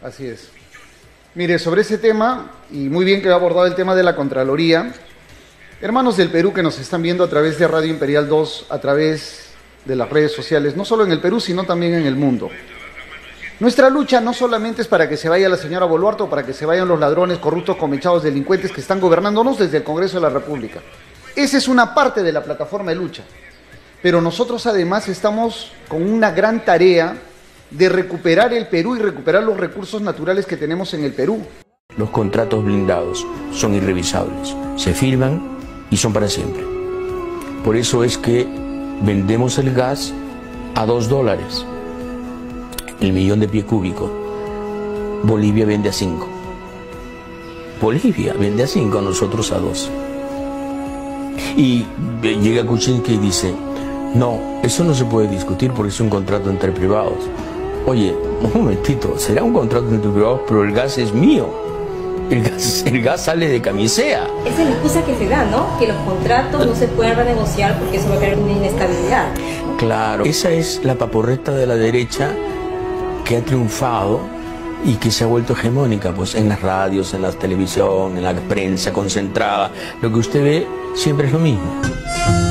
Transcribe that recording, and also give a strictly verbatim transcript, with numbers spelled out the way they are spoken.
Así es. Mire, sobre ese tema, y muy bien que ha abordado el tema de la Contraloría, hermanos del Perú que nos están viendo a través de Radio Imperial dos, a través de las redes sociales, no solo en el Perú, sino también en el mundo. Nuestra lucha no solamente es para que se vaya la señora Boluarte o para que se vayan los ladrones, corruptos, comechados, delincuentes que están gobernándonos desde el Congreso de la República. Esa es una parte de la plataforma de lucha. Pero nosotros además estamos con una gran tarea de recuperar el Perú y recuperar los recursos naturales que tenemos en el Perú. Los contratos blindados son irrevisables, se firman y son para siempre. Por eso es que vendemos el gas a dos dólares, el millón de pie cúbico. Bolivia vende a cinco. Bolivia vende a cinco, nosotros a dos. Y llega Kuczynski y dice, no, eso no se puede discutir porque es un contrato entre privados. Oye, un momentito, será un contrato entre privados, pero el gas es mío. El gas, el gas sale de Camisea. Esa es la excusa que se da, ¿no? Que los contratos no se pueden renegociar porque eso va a crear una inestabilidad. Claro, esa es la paporreta de la derecha que ha triunfado y que se ha vuelto hegemónica, pues en las radios, en la televisión, en la prensa concentrada. Lo que usted ve siempre es lo mismo.